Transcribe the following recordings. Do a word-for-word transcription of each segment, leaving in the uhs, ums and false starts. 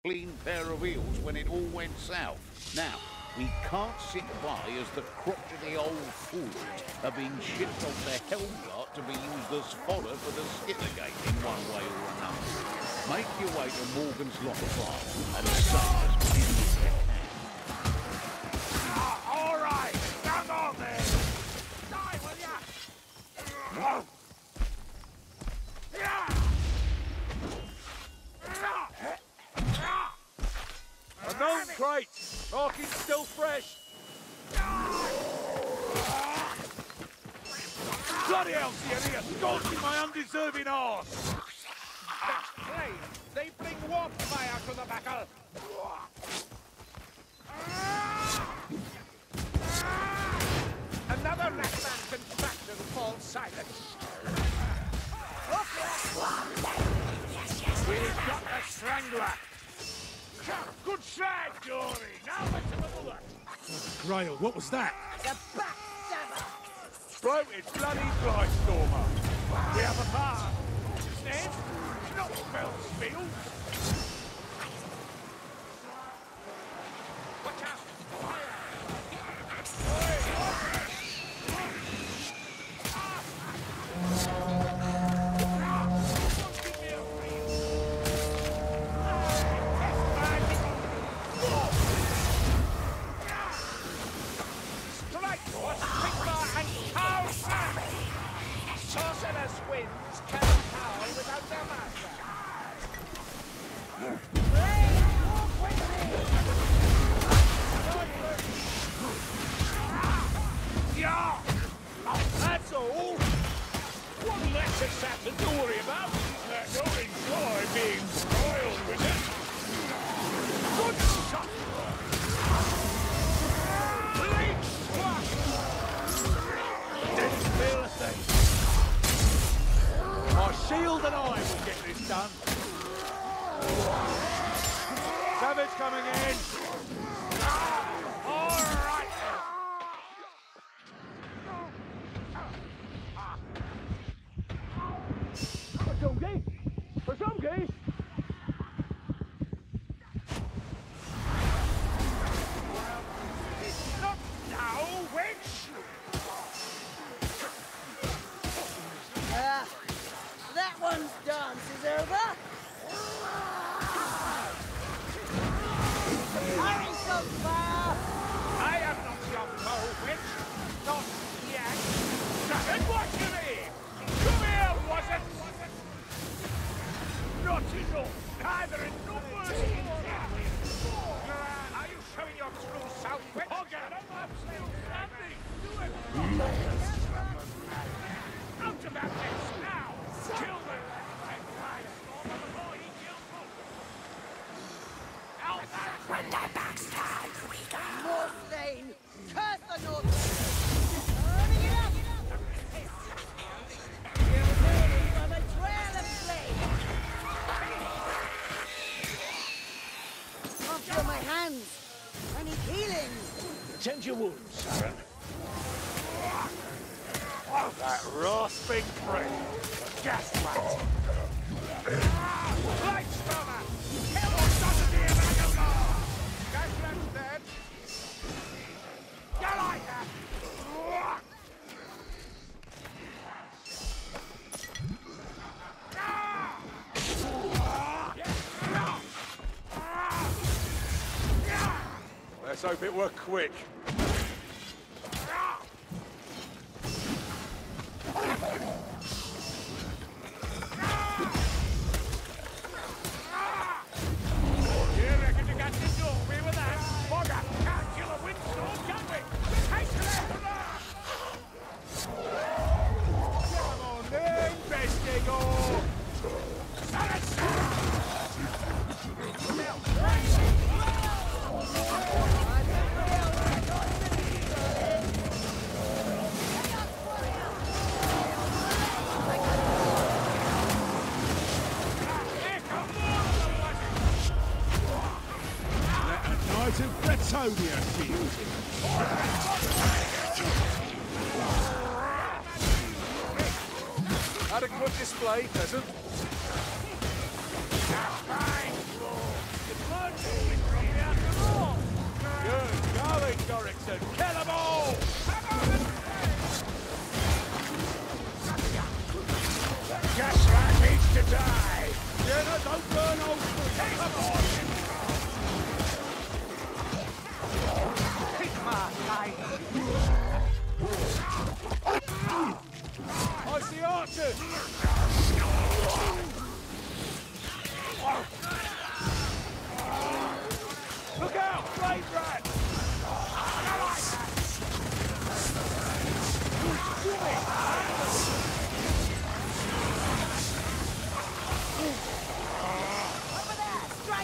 clean pair of heels when it all went south. Now, we can't sit by as the crotchety old fools are being shipped off the Helmgart to be used as fodder for the Skittergate in one way or another. Make your way to Morgan's Lock Farm and save as many as you can. Ah, all right, come on then. Die, will ya? Whoa. A known crate! Marking's still fresh! Bloody hell, Sienna, scorching my undeserving arse! That's plain! They bring warp fire to the battle! Another Ratman contraction falls silent. We've got the strangler! Good shag, Dory! Now let's have a look! Grail, what was that? The backstabber! Bloated bloody Blightstormer! We have a bar! Ned? Not Bellsfield! Watch out! Sorcerer's winds cannot howl without their master. Yeah! That's all! One less assassin to worry about. Uh, you'll enjoy being broiled with it. Good shot! Leech squash! Didn't feel a thing. My shield and I will get this done. Savage coming in. All right. Pasumgi? Pasumgi? Not now, witch! Ah, that one's dance is over. Hurry, Sunfire! I am not your foe, witch. Not yet. Savage, what you mean? Come here, was it? Not enough. Neither in numbers nor... Are you showing your true self, witch? Hogger, I'm still standing. Do it. Out about this now. Kill them. When their backstab, we go. North Lane! Curse the North Lane! Burning it up! You're moving from a trail of flame! Can't feel my hands! I need healing! Tend your wounds, Saren. That rasping breath. Gaslight. Blightstormer! Kill the sausage here, Magogor! Gaslam's dead. You like that? Let's hope it were quick. You reckon you got to do me with that? Bugger! Can't kill a windstorm, can we? Take the left! Come on then, Bestigor! Knight of Bretonia shield. Adequate display, peasant. Fine!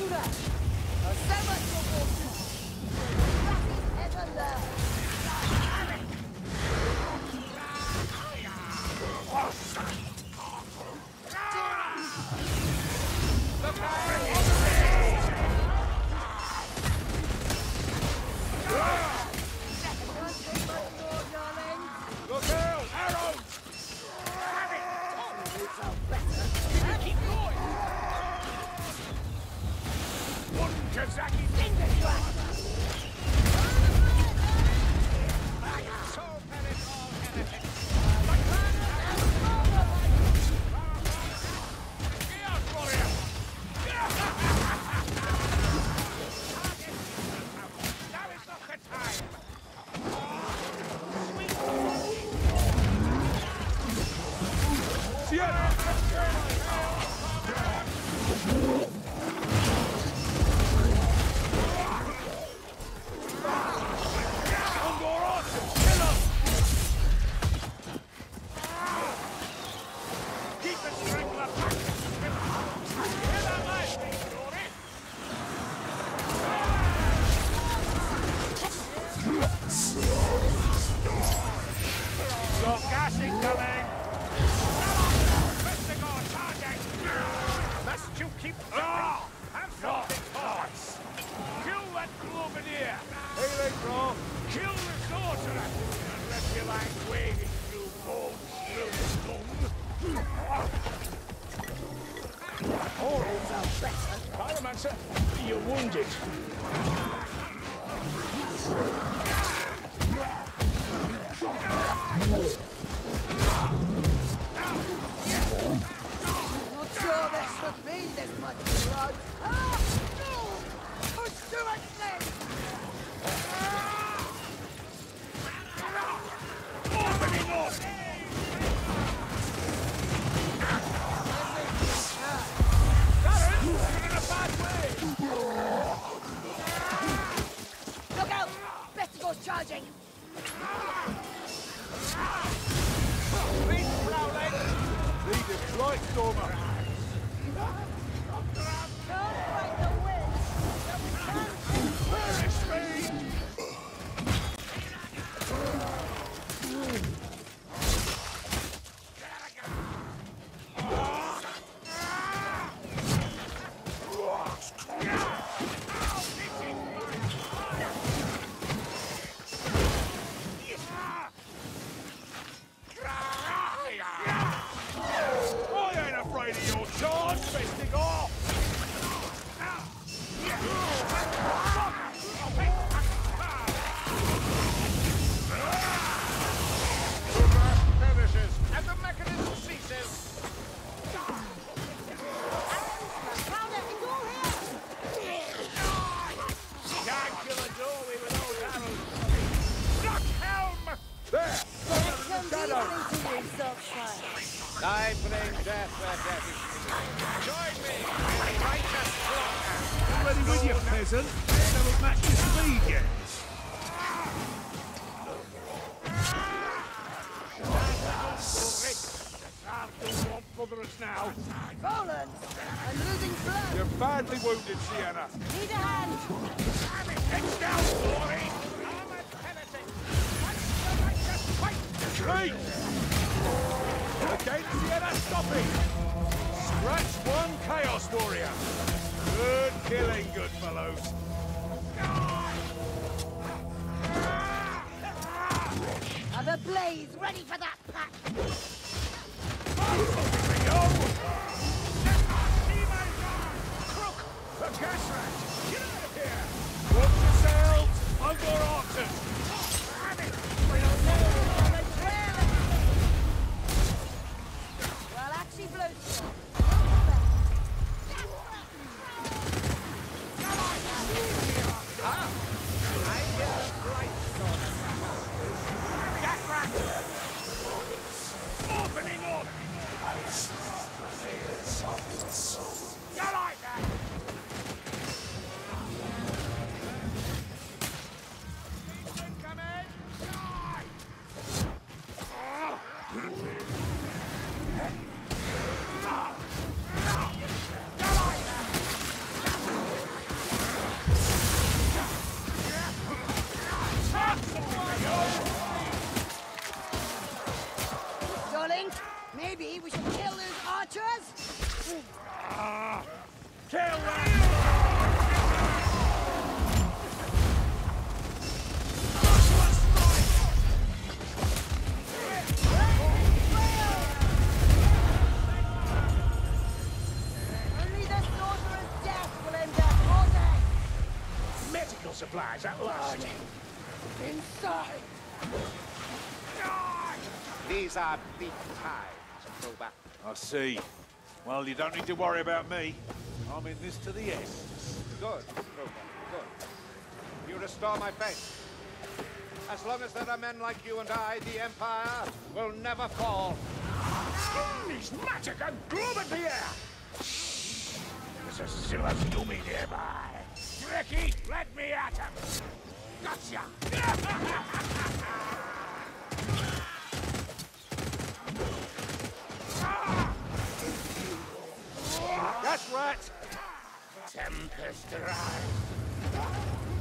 that. Uh, so much for water. Nothing ever learned. Look out! Arrows! Keep going! One Kazaki So many all anything. Chaos warrior! Now is not the time! Keep the strangler back! Hear that lightning, Dory? Got gas incoming! Vestigor target! Must you keep ah! Have something thoughts! Kill that Globadier! Healing, bro! Kill the sorcerer! And let your line wading through bold stone! Orals are better. Pyromancer, you're wounded. Not sure there should be this much blood. Ah! No! Push too much then! Opening up! Darren, you're in a bad way! Look out! Vestigor's charging! Lead, Prowling! Lead is right, Stormer! Can't fight the wind, but we can Finish speed! I ain't afraid of your charge, Vestigor! Perishes, and the mechanism ceases. Powder, it's all here! Can't kill a doorway with those arrows! Duck helm! There! Come Shadow! deep into you, Soulfire. I bring death where death is. Join me in righteous slaughter. Ready with you, peasant. Don't match your speed yet. Arthur won't bother us now. Roland, I'm losing blood. You're badly wounded, Sienna. Need a hand. Heads down, Glory! I'm a penitent. Once the righteous fight. Retreat! Again, Sienna, stopping! Scratch one Chaos Warrior! Good killing, good fellows! Have a blaze ready for that pack. Here we go! Crook! The gas rat! Get out of here! Watch yourselves! Under Arton! Well, actually blows. Opening up! You like that? supplies at last. Inside! These are big times, Proba. I see. Well, you don't need to worry about me. I'm in this to the end. Good, Proba, good. You restore my faith. As long as there are men like you and I, the Empire will never fall. These magic and gloom at the air! There's a silver Stumi nearby. Ricky, let me at him! Gotcha! That's right! Tempest rise!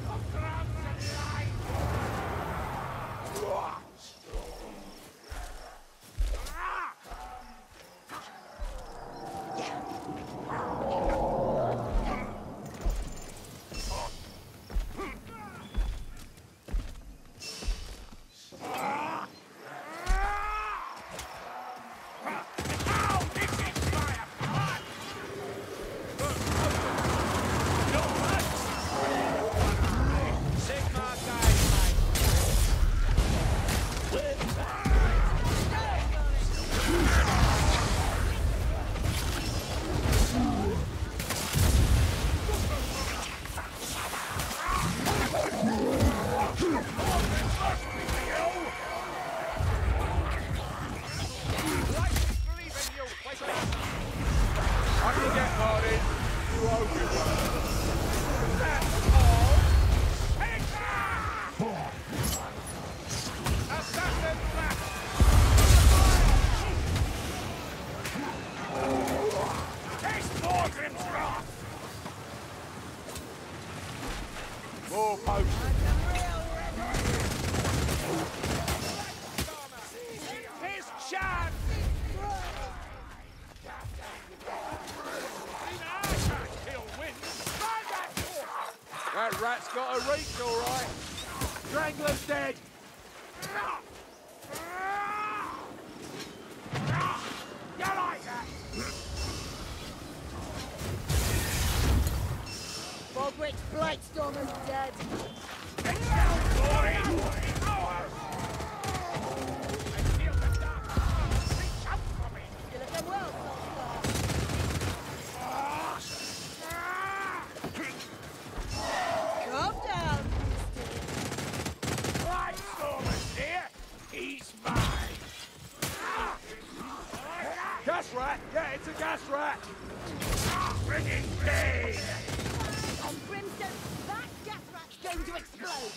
That rat's got a reach, all right. Strangler's dead. You like that? Baldrick's Blightstormer's dead. Get down, glory! I feel the dark. Reach out for me. You look well, Calm down, Blightstormer's dear. He's mine. Gas rat! Yeah, it's a gas rat! Bringing pain. On Brimstone, that gas rat's going to explode.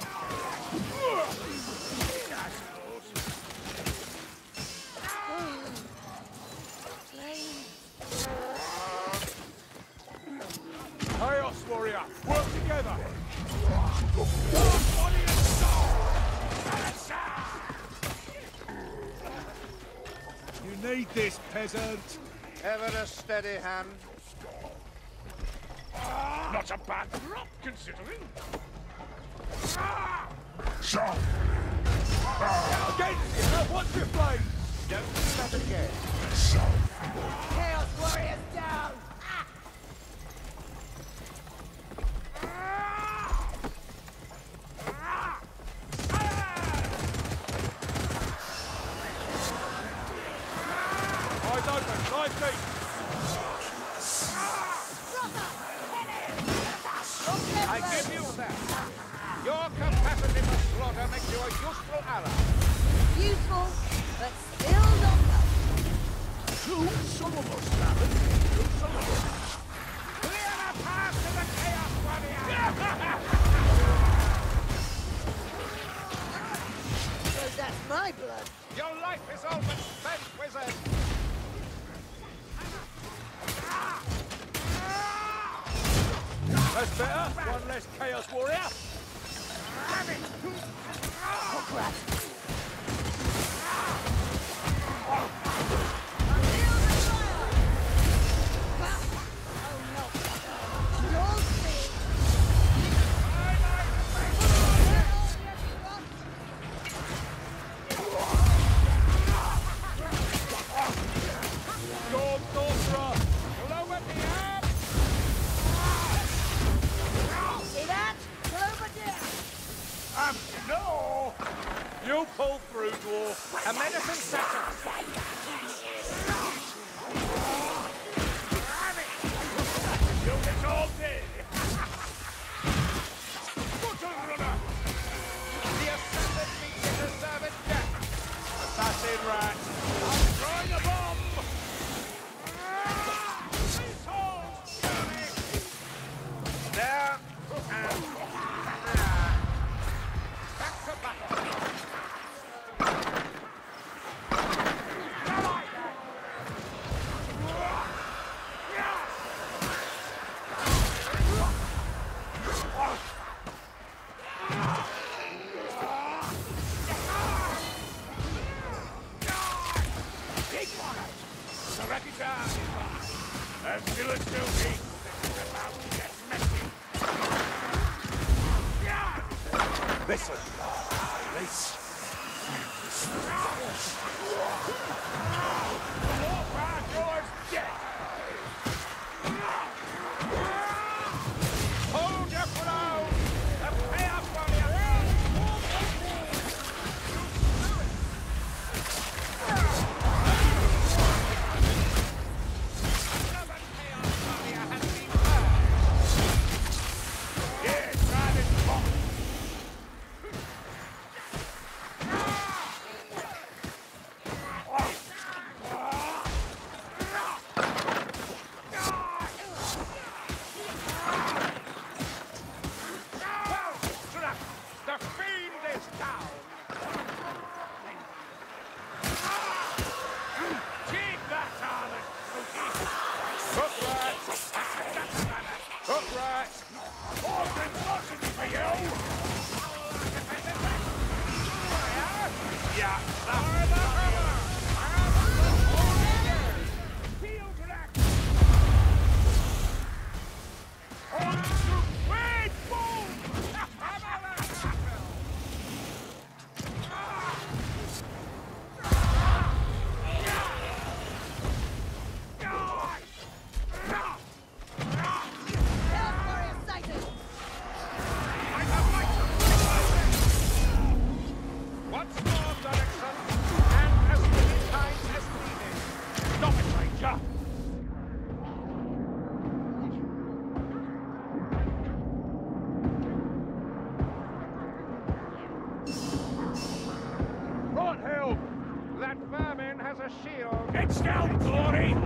Chaos Warrior, work together! Body and soul. You need this, peasant. Ever a steady hand. Not a bad drop, considering. Against you! Watch your blade! Don't do that again. Chaos Warrior's down. Eyes open, nine feet! I give you that. Your capacity for slaughter makes you a useful ally. Useful, but still not welcome. Two some of us, Davin. Two some of us. Clear the path to the Chaos Warrior! Because that's my blood. Your life is all but spent, wizard! That's better. One less Chaos Warrior. Oh, crap. Oh, no. You'll see. Storm Sorcerer! Blow at the arm! See that? Clover Pull through, dwarf. A medicine setter. You'll get all day. Button runner. The ascendant meets the deserved death. Assassin rat. I'm throwing a bomb. Please hold, Johnny. There. And back to battle. The wreckage arm is on. And still it's still me. About to get messy. Listen, this. The warfare yours dead. Hold your ground. The payoff for you. Another payoff for you has been heard. Yeah, try this bomb. The fiend is down! Take that, Arlen, Spooky. Hook rat! Hook rat! More velocity for you. Yeah, fire the hammer! Field rack. On to wait, boom. Warrior sighted! Once more, direction, and as many times as needed. Stop it, Ranger. Right, Hill! That vermin has a shield. It's down, Glory.